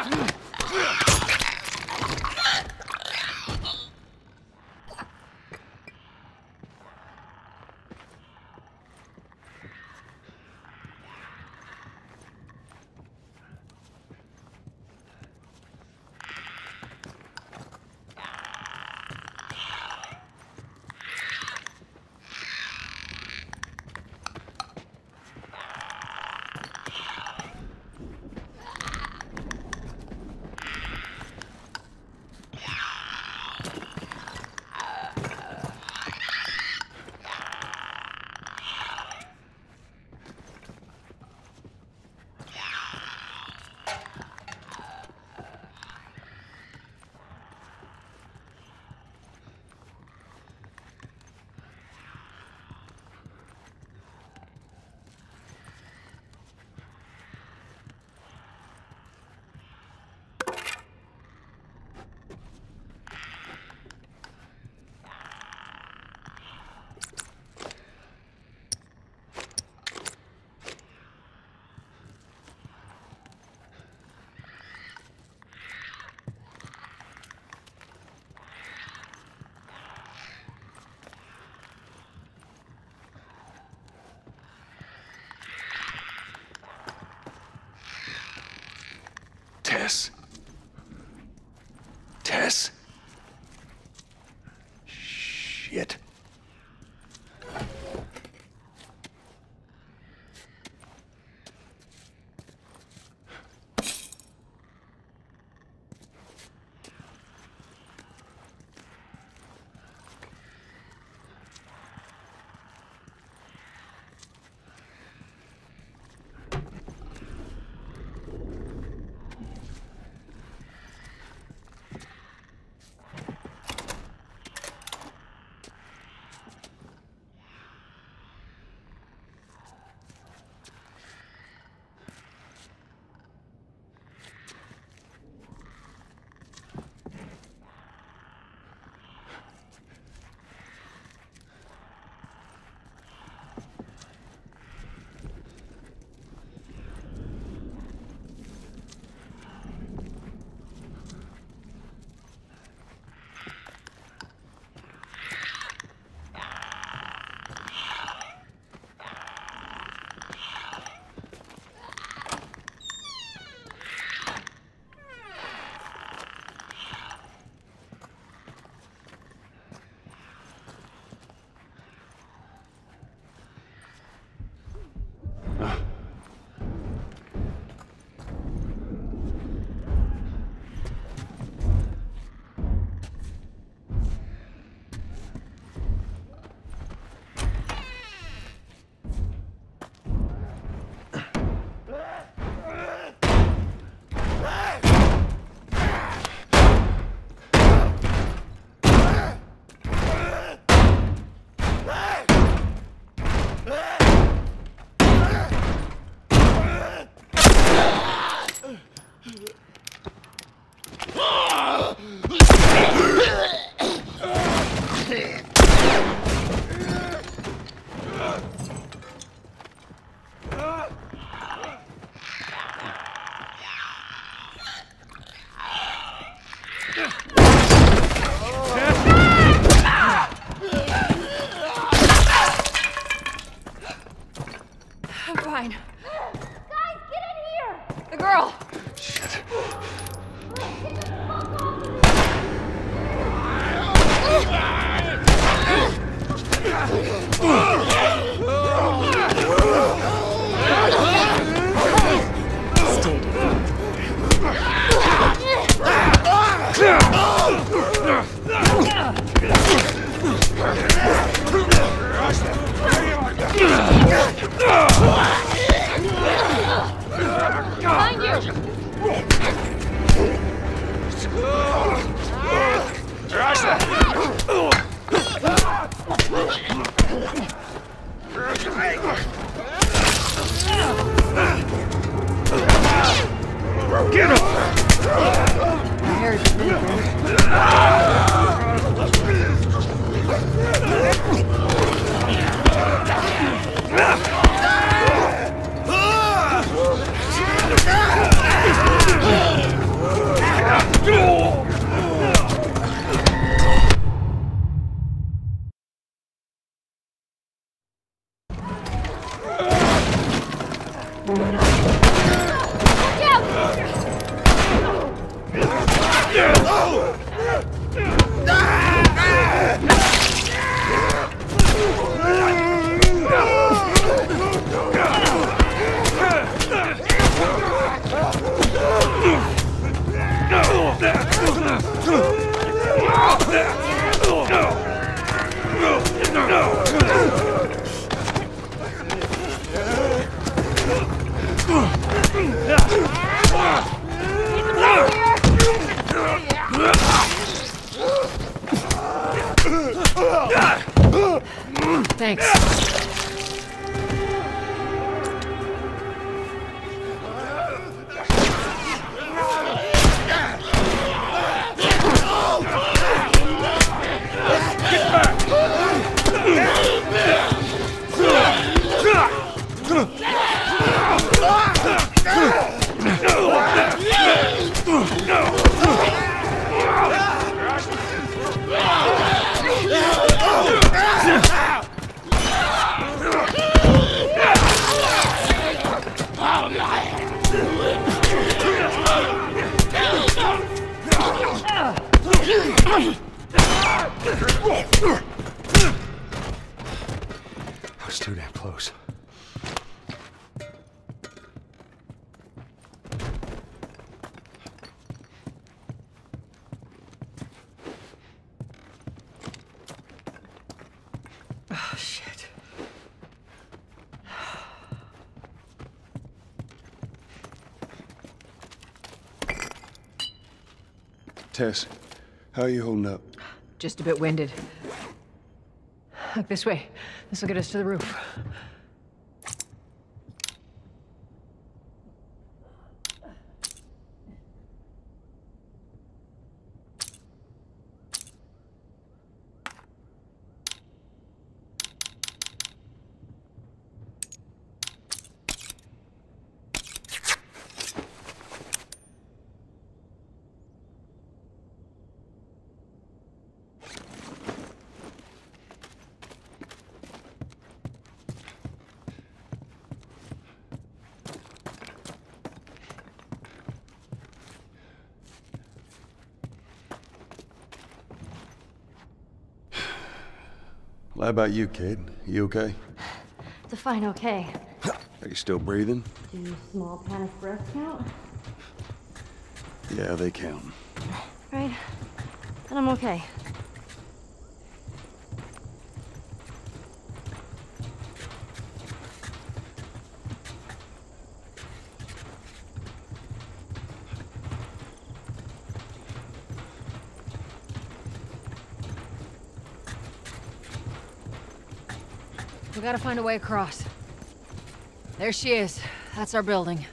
Tess? Tess? Shit. Thanks. I was too damn close. Oh, shit. Tess, how are you holding up? Just a bit winded. Look this way. This will get us to the roof. How about you, kid? You okay? Define okay. Are you still breathing? Do small panic breaths count? Yeah, they count. Right. Then I'm okay. We gotta find a way across. There she is. That's our building.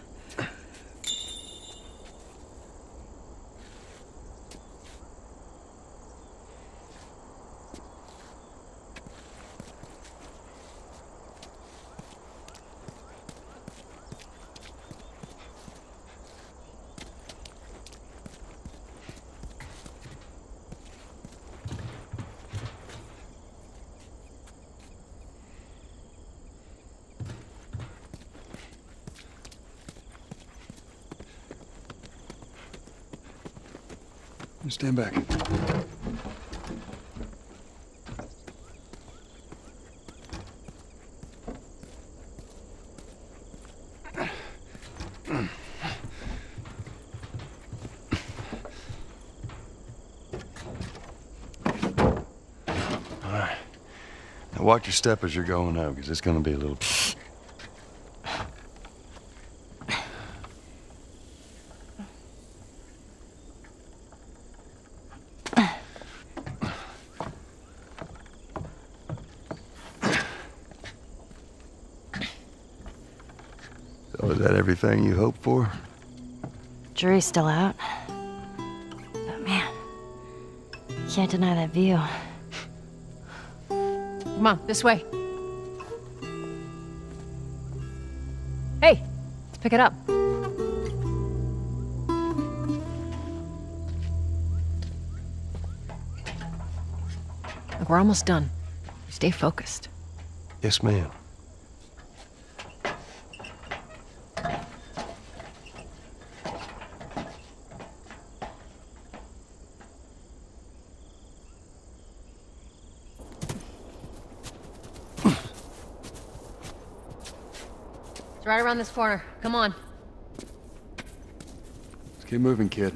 Stand back. All right. Now watch your step as you're going up, because it's going to be a little... So is that everything you hoped for? Jury's still out. But man, can't deny that view. Come on, this way. Hey, let's pick it up. Look, we're almost done. Stay focused. Yes, ma'am. It's right around this corner. Come on. Let's keep moving, kid.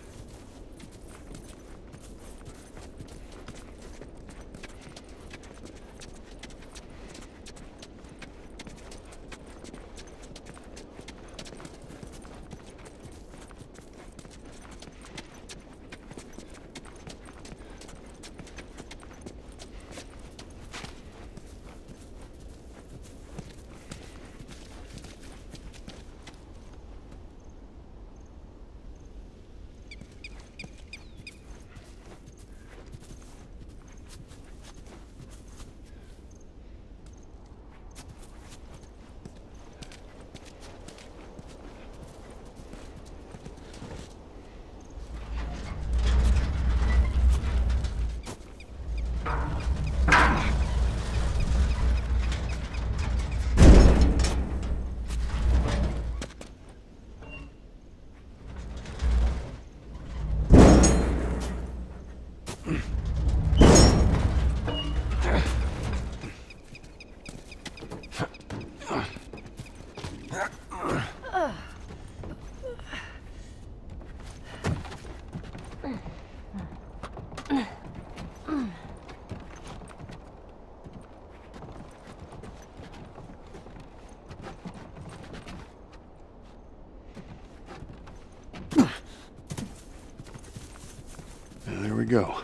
There we go.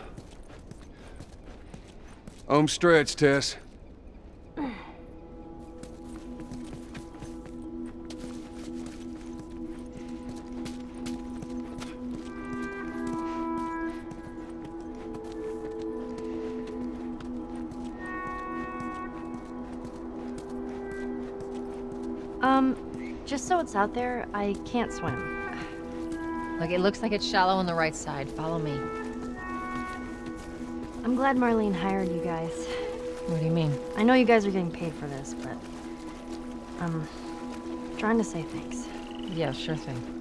Home stretch, Tess. Just so it's out there, I can't swim. Look, it looks like it's shallow on the right side. Follow me. I'm glad Marlene hired you guys. What do you mean? I know you guys are getting paid for this, but I'm trying to say thanks. Yeah, sure thing.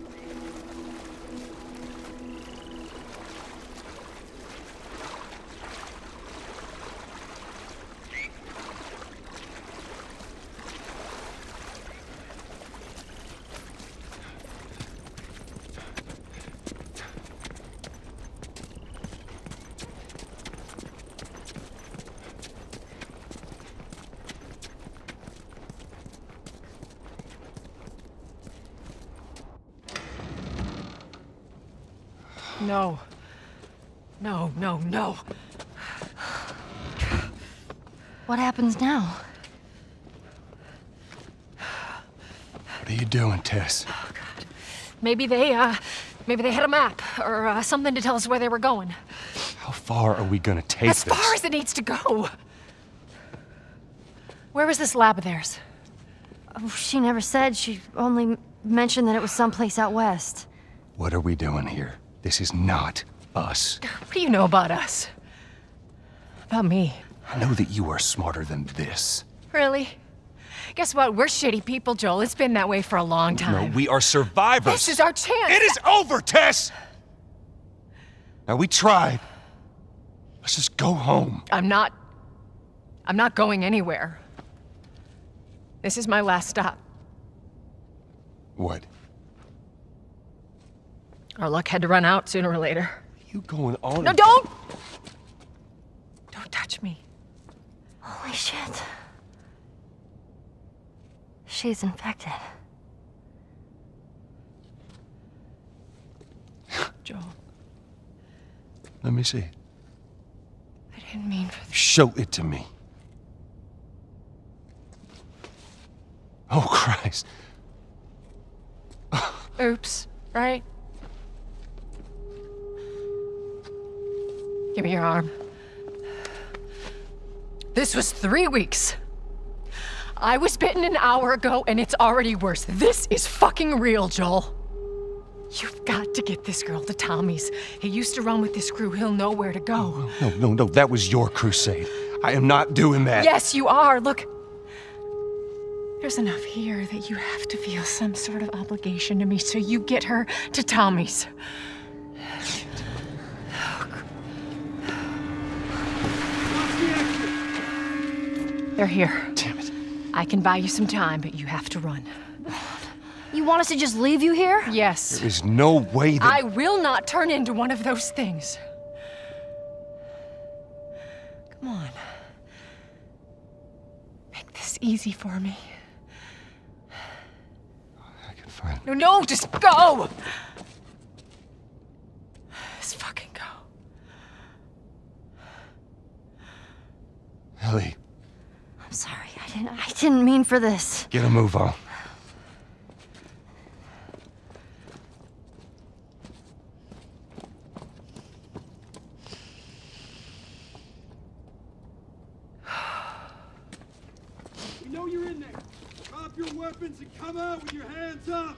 No. No, no, no. What happens now? What are you doing, Tess? Oh, God. Maybe they had a map, or something to tell us where they were going. How far are we gonna take this? As far as it needs to go. Where was this lab of theirs? Oh, she never said. She only mentioned that it was someplace out west. What are we doing here? This is not us. What do you know about us? About me? I know that you are smarter than this. Really? Guess what? We're shitty people, Joel. It's been that way for a long time. No, we are survivors. This is our chance. It is over, Tess! Now, we tried. Let's just go home. I'm not going anywhere. This is my last stop. What? Our luck had to run out sooner or later. You going on? No, don't! Don't touch me. Holy shit. She's infected. Joel, Let me see. I didn't mean for this. Show it to me. Oh, Christ. Oops, right? Give me your arm. This was 3 weeks. I was bitten an hour ago, and it's already worse. This is fucking real, Joel. You've got to get this girl to Tommy's. He used to run with this crew. He'll know where to go. No. That was your crusade. I am not doing that. Yes, you are. Look. There's enough here that you have to feel some sort of obligation to me, so you get her to Tommy's. They're here. Damn it. I can buy you some time, but you have to run. You want us to just leave you here? Yes. There is no way that... I will not turn into one of those things. Come on. Make this easy for me. I can find... No, just go! Just fucking go. Ellie, I'm sorry. I didn't mean for this. get a move on. We know you're in there. Drop your weapons and come out with your hands up.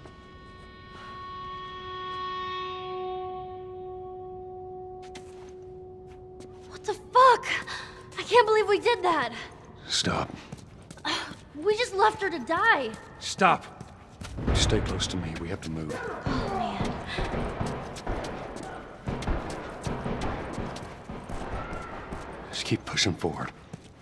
What the fuck? I can't believe we did that. Stop. We just left her to die. Stop. Stay close to me. We have to move. Oh, man. Just keep pushing forward.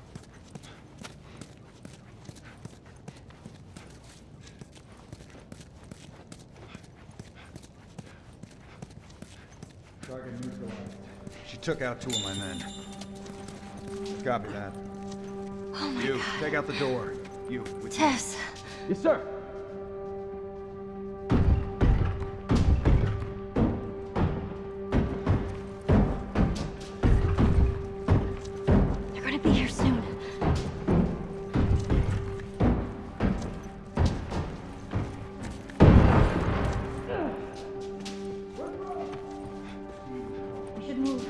Target neutralized. She took out 2 of my men. Copy that. Oh my You, God. take out the door. You, with Tess. Yes, sir. should move.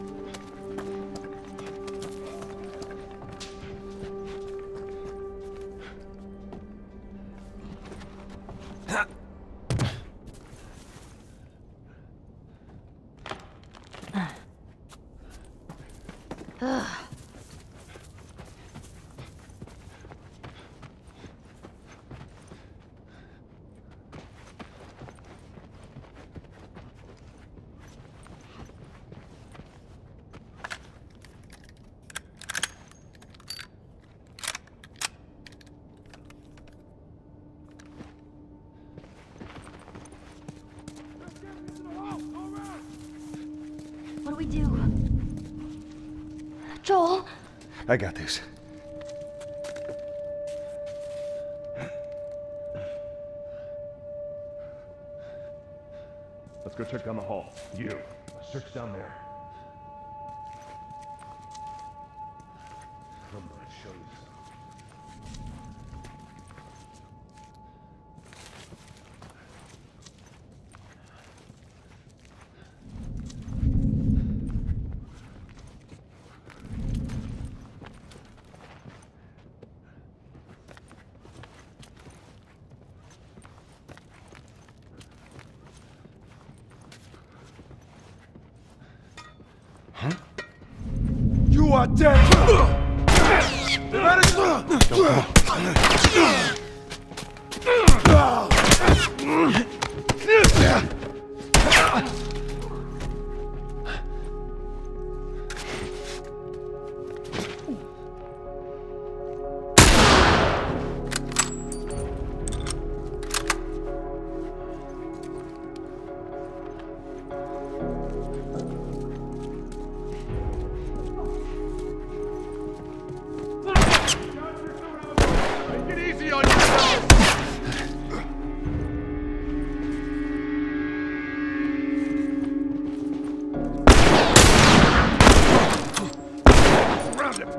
What do we do? Joel? I got this. Let's go check down the hall. You, search down there. Come on, show you something. You are dead! Take it easy on yourself! Surround him!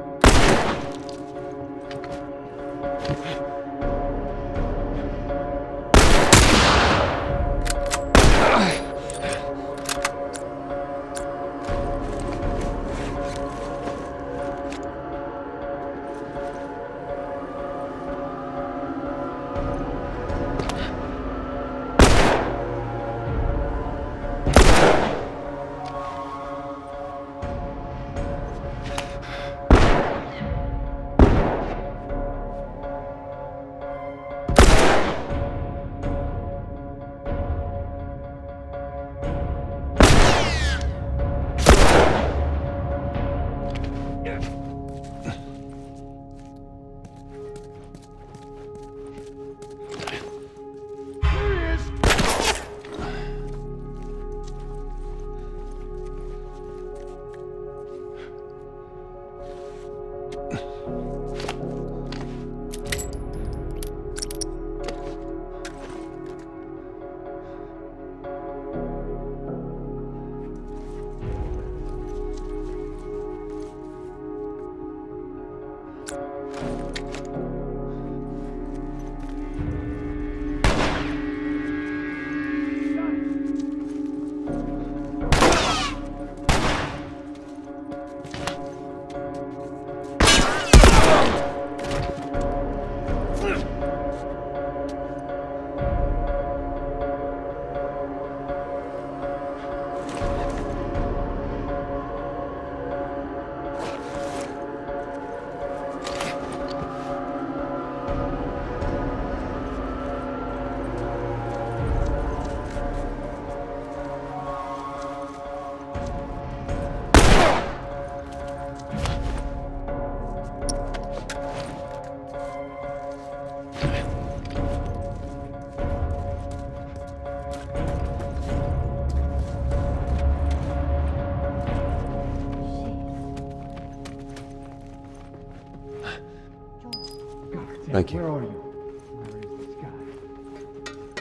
Thank you. Where are you? Where is this guy?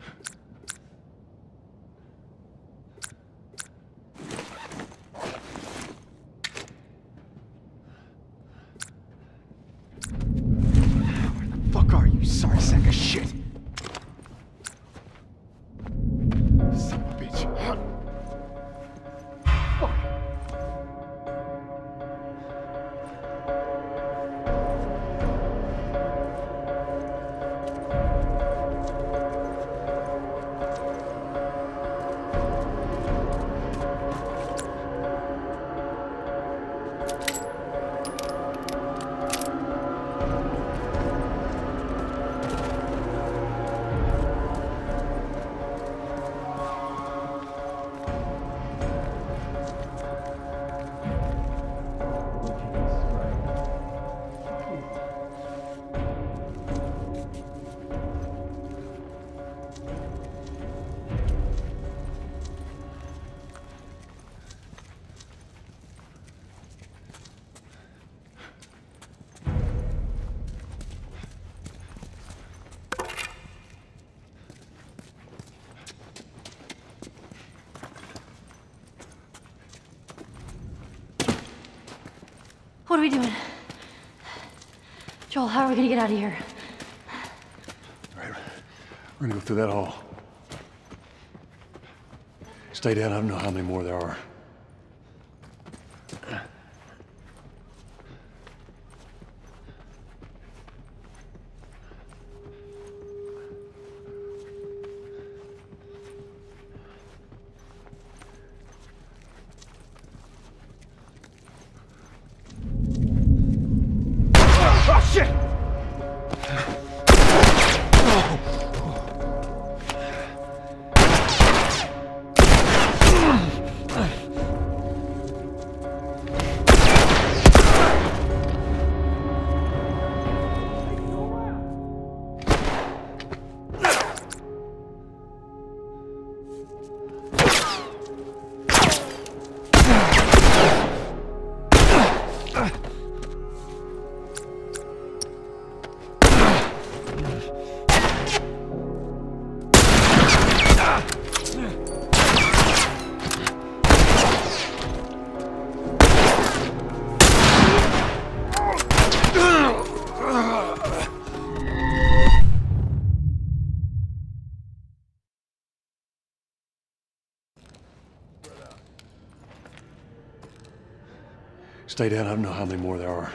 Fuck are you, sorry sack of shit? Son of a bitch. Fuck. What are we doing? Joel, how are we gonna get out of here? All right, we're gonna go through that hall. Stay down, I don't know how many more there are. Stay down, I don't know how many more there are.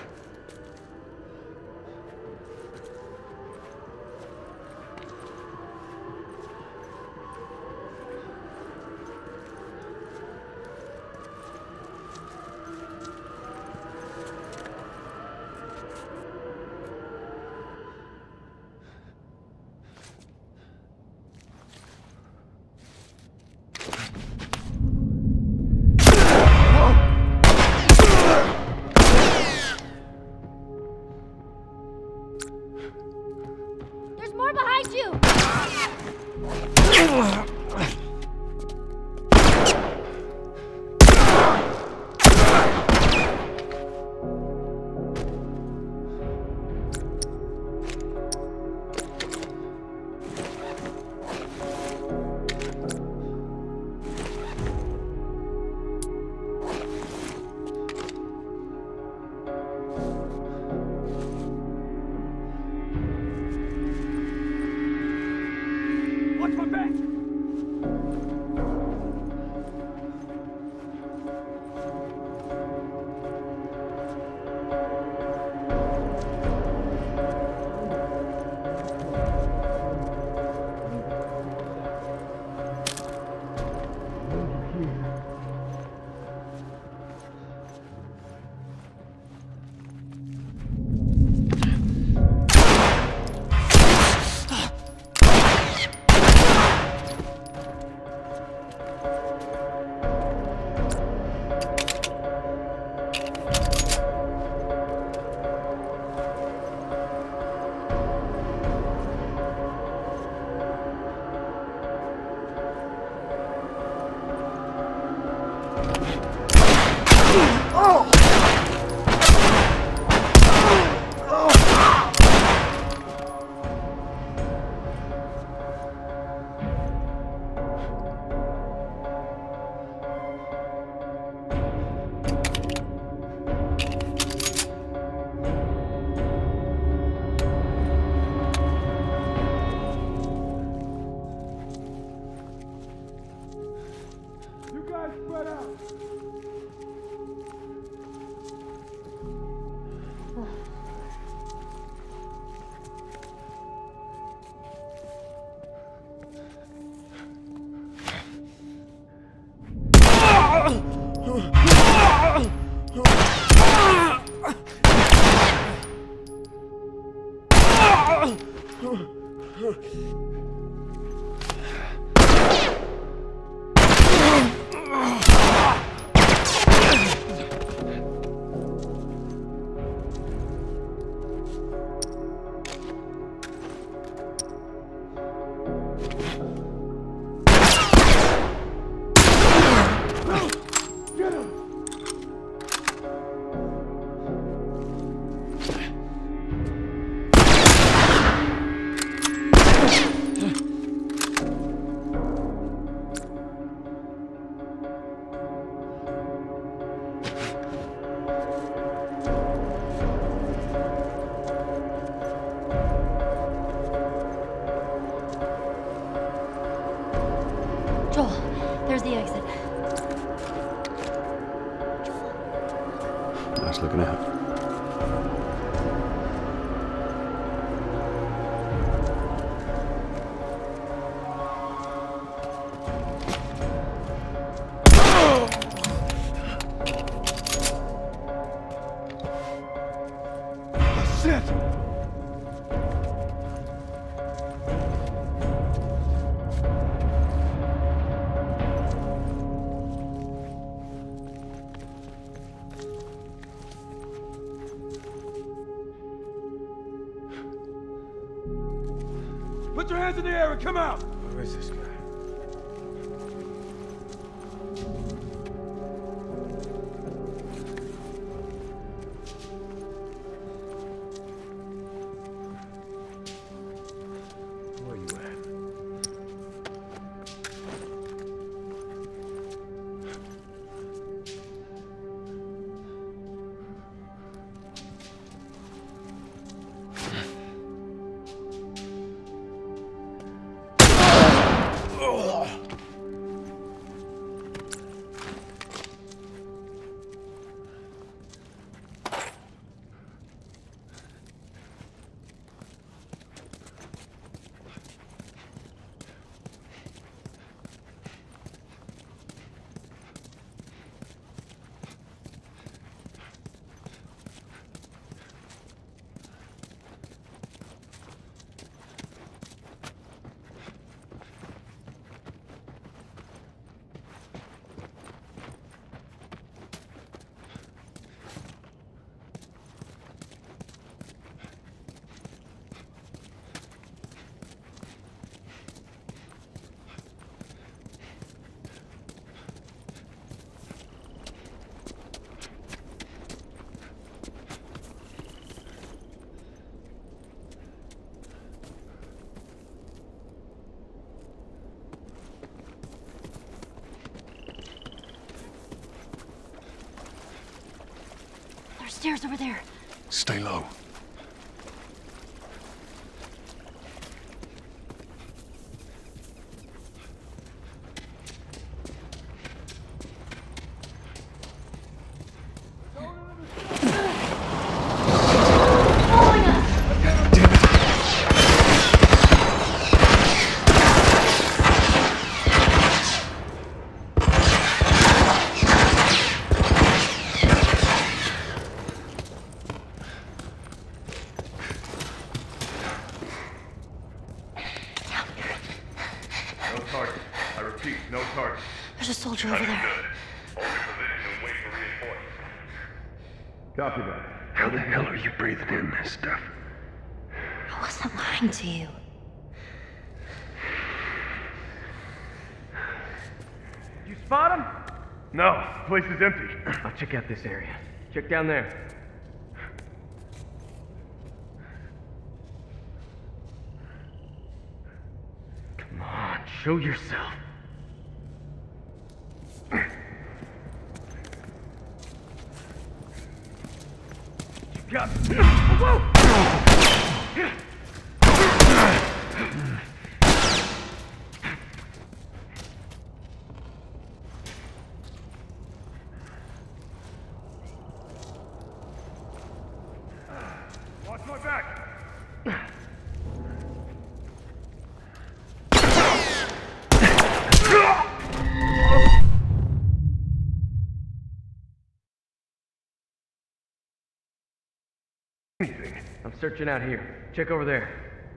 Just looking out. Put your hands in the air and come out! Where is this guy? Where you at? There's stairs over there. Stay low. No target. There's a soldier over there. Hold your position and wait for reinforcements. Copy that. How the hell are you breathing in this stuff? I wasn't lying to you. You spot him? No, the place is empty. I'll check out this area. Check down there. Come on, show yourself. You got it. Whoa! Watch my back. I'm searching out here. Check over there.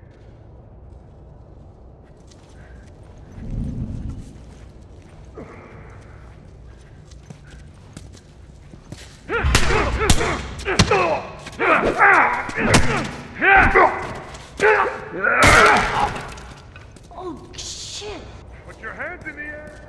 Oh, shit! Put your hands in the air.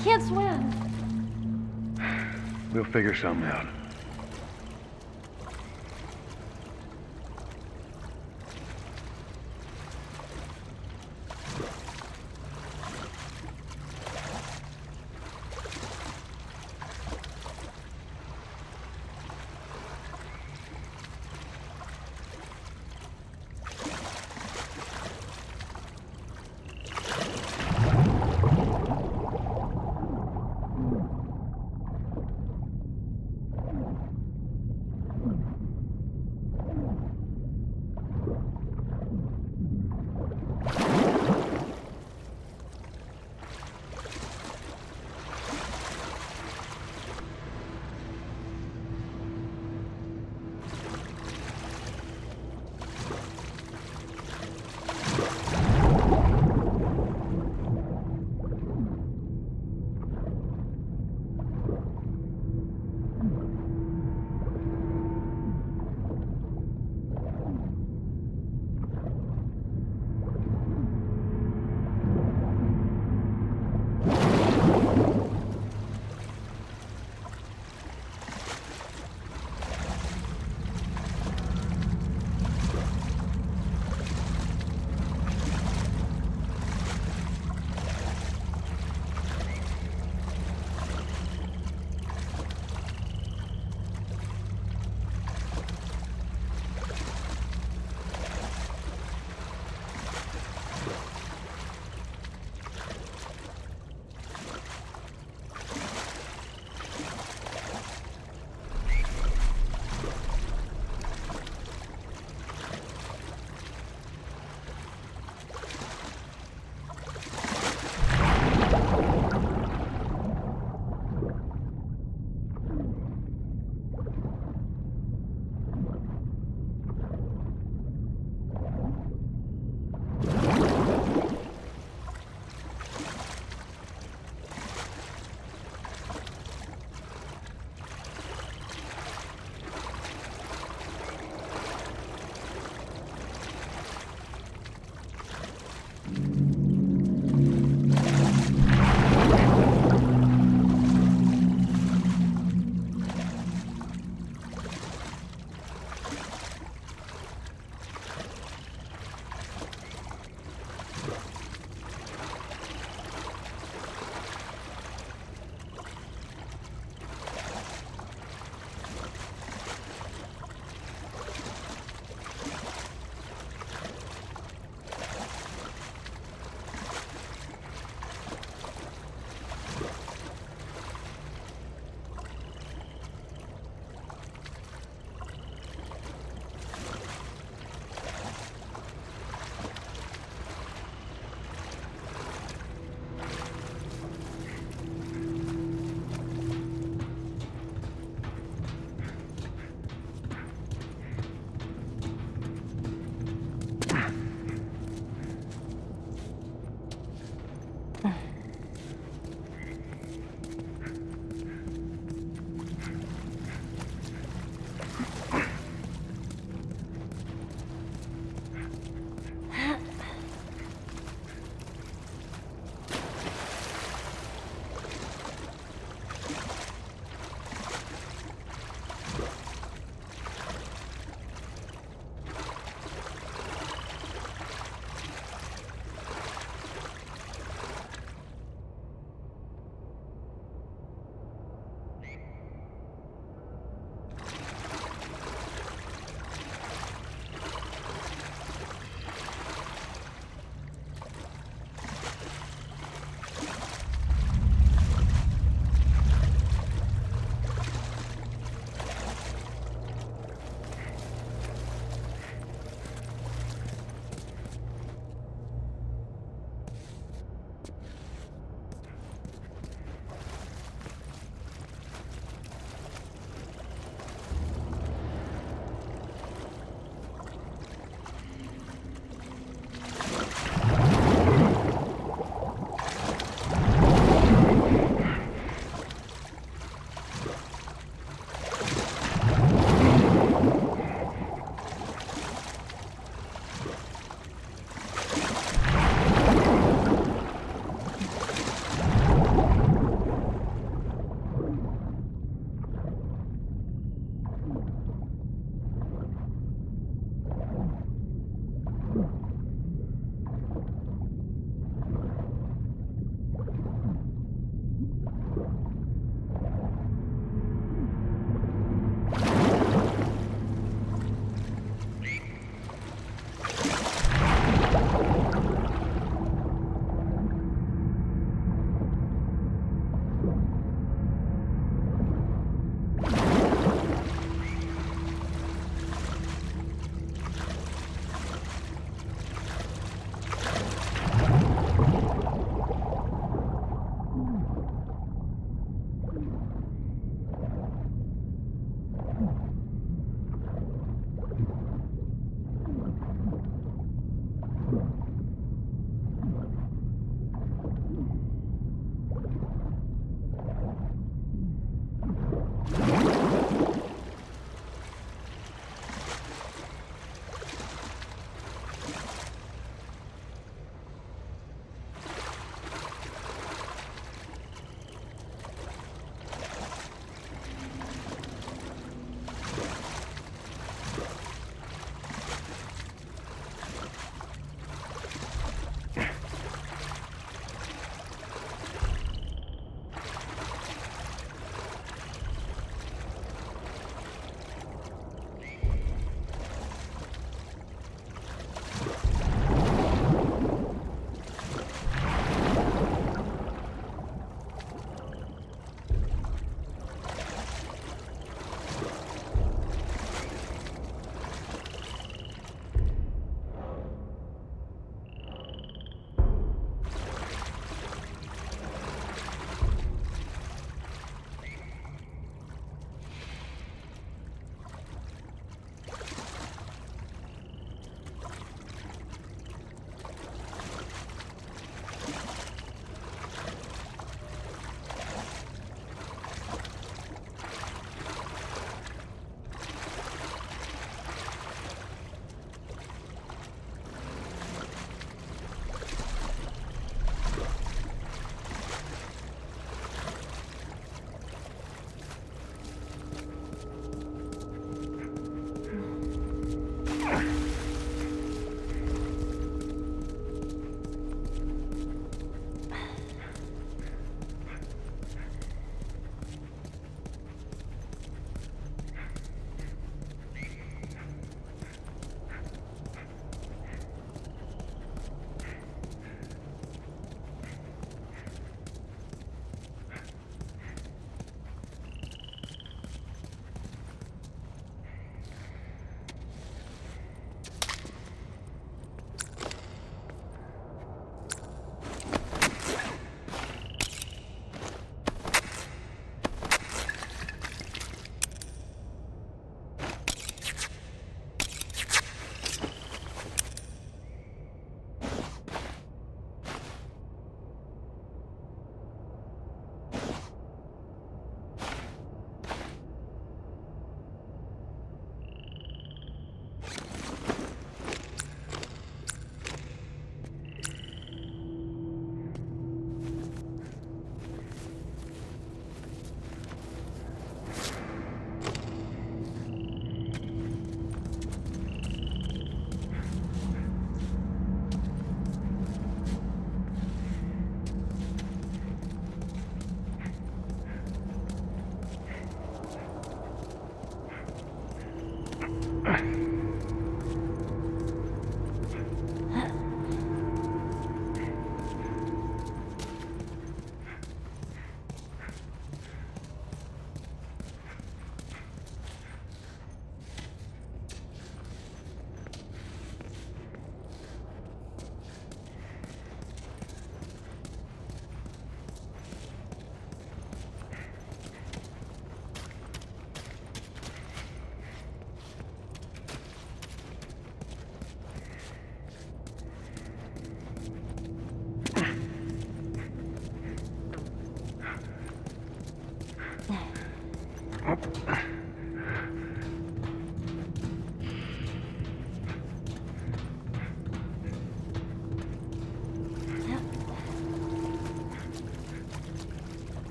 can't swim. We'll figure something out.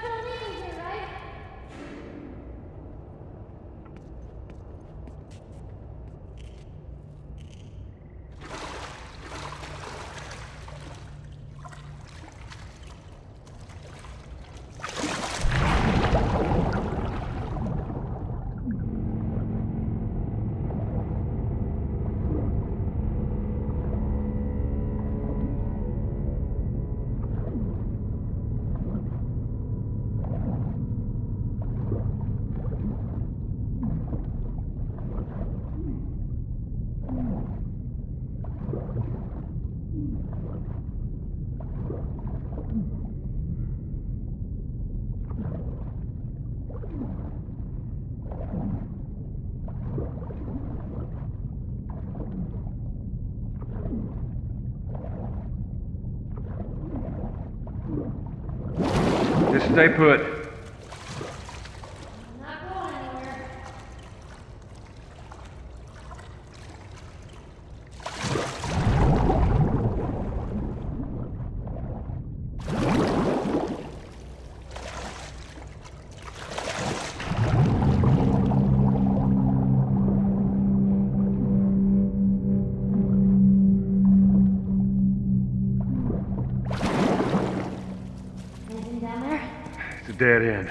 nothing illegal here, right? Just stay put. I'm not going anywhere. Anything down there? It's a dead end.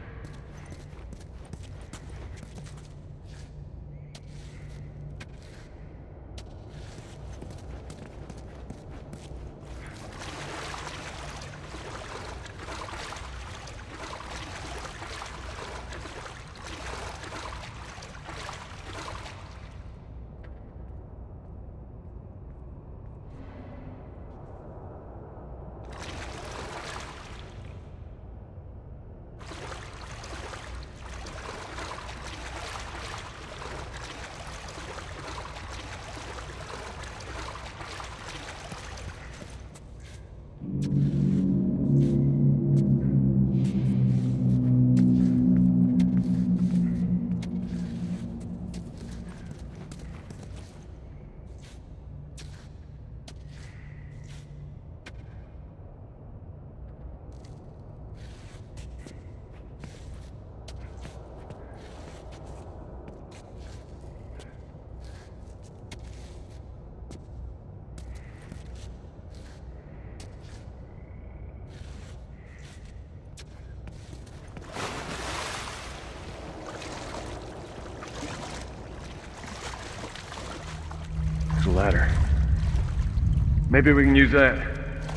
There's a ladder. Maybe we can use that.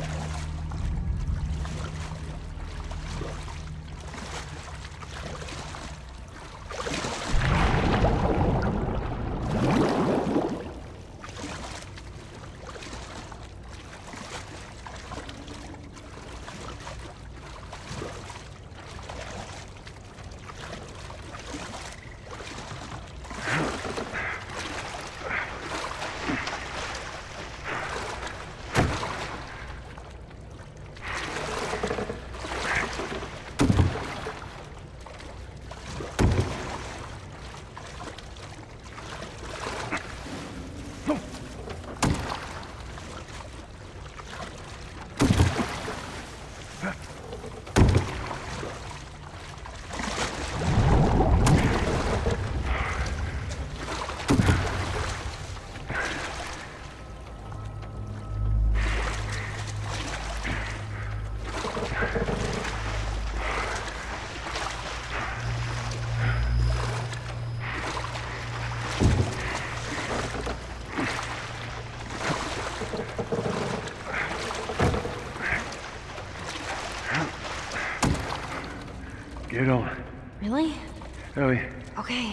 Get on. Really? Ellie. Okay.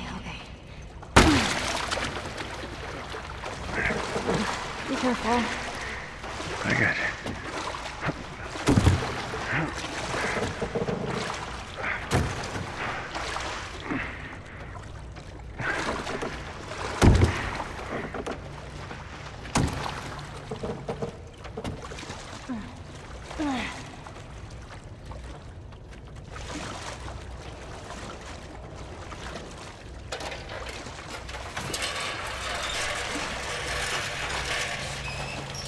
Be careful. I got you.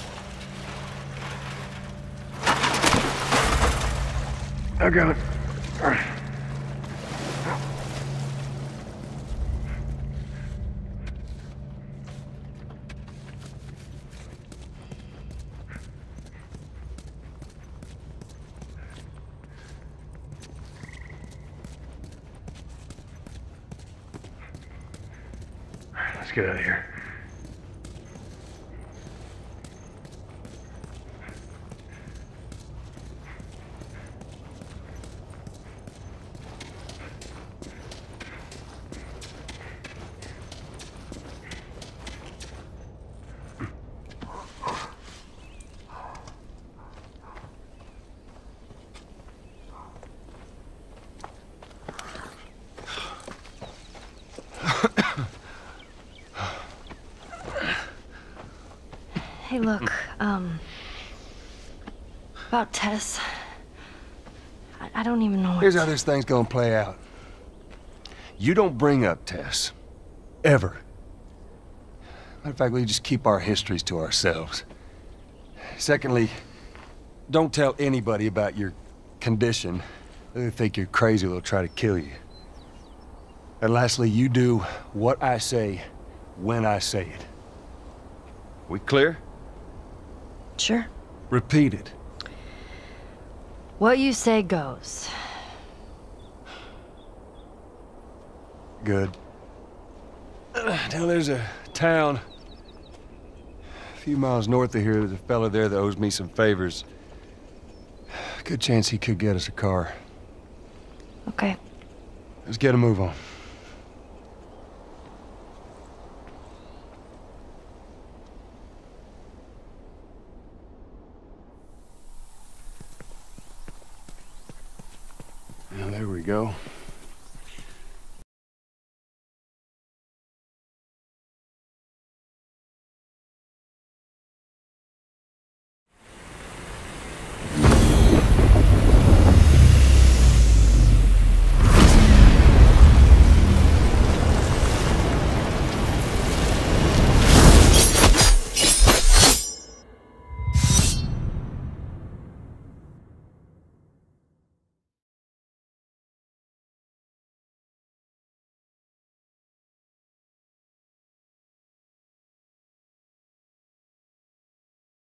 I got it. Let's get out of here. Hey, look, about Tess. I don't even know what Here's how this thing's gonna play out. You don't bring up Tess. Ever. Matter of fact, we just keep our histories to ourselves. Secondly, don't tell anybody about your condition. They think you're crazy, they'll try to kill you. And lastly, you do what I say, when I say it. We clear? Sure. Repeat it. What you say goes. Good. Now there's a town a few miles north of here. There's a fella there that owes me some favors. Good chance he could get us a car. Okay. Let's get a move on. Now, there we go.